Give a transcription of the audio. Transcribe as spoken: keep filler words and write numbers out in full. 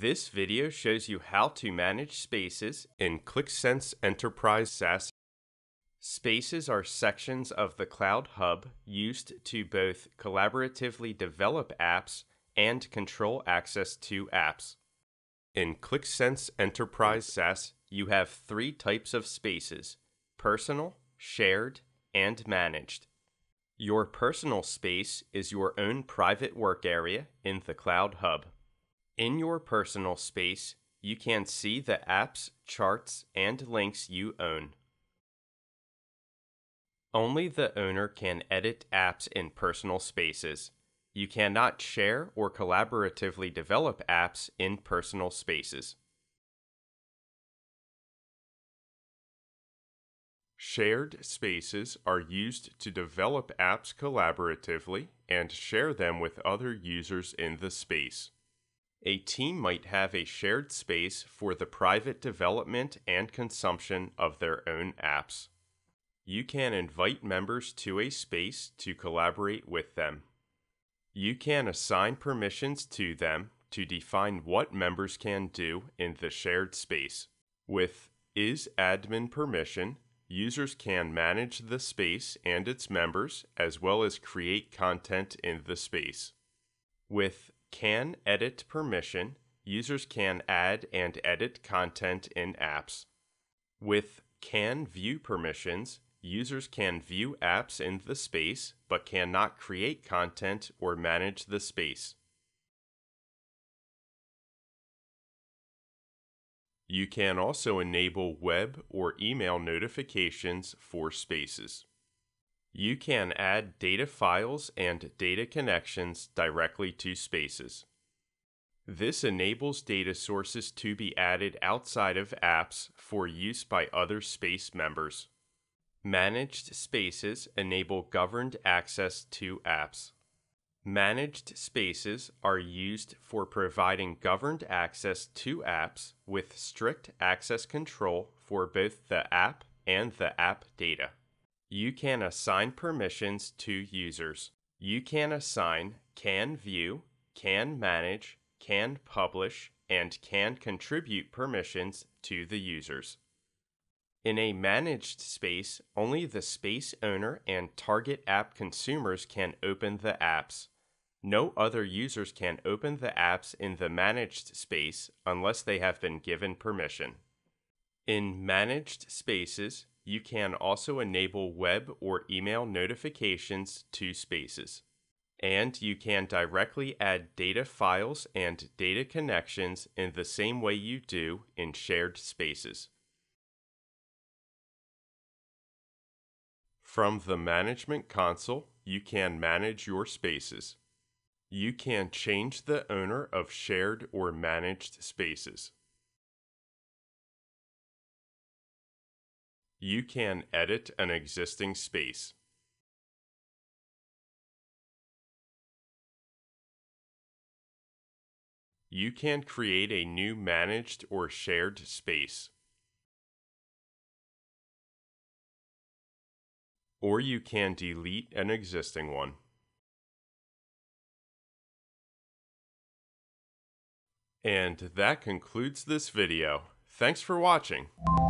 This video shows you how to manage spaces in Qlik Sense Enterprise SaaS. Spaces are sections of the Cloud Hub used to both collaboratively develop apps and control access to apps. In Qlik Sense Enterprise SaaS, you have three types of spaces: personal, shared, and managed. Your personal space is your own private work area in the Cloud Hub. In your personal space, you can see the apps, charts, and links you own. Only the owner can edit apps in personal spaces. You cannot share or collaboratively develop apps in personal spaces. Shared spaces are used to develop apps collaboratively and share them with other users in the space. A team might have a shared space for the private development and consumption of their own apps. You can invite members to a space to collaborate with them. You can assign permissions to them to define what members can do in the shared space. With isAdmin permission, users can manage the space and its members, as well as create content in the space. With can edit permission, users can add and edit content in apps. With can view permissions, users can view apps in the space but cannot create content or manage the space. You can also enable web or email notifications for spaces. You can add data files and data connections directly to spaces. This enables data sources to be added outside of apps for use by other space members. Managed spaces enable governed access to apps. Managed spaces are used for providing governed access to apps with strict access control for both the app and the app data. You can assign permissions to users. You can assign can view, can manage, can publish, and can contribute permissions to the users. In a managed space, only the space owner and target app consumers can open the apps. No other users can open the apps in the managed space unless they have been given permission. In managed spaces, you can also enable web or email notifications to spaces. And you can directly add data files and data connections in the same way you do in shared spaces. From the Management Console, you can manage your spaces. You can change the owner of shared or managed spaces. You can edit an existing space. You can create a new managed or shared space. Or you can delete an existing one. And that concludes this video. Thanks for watching.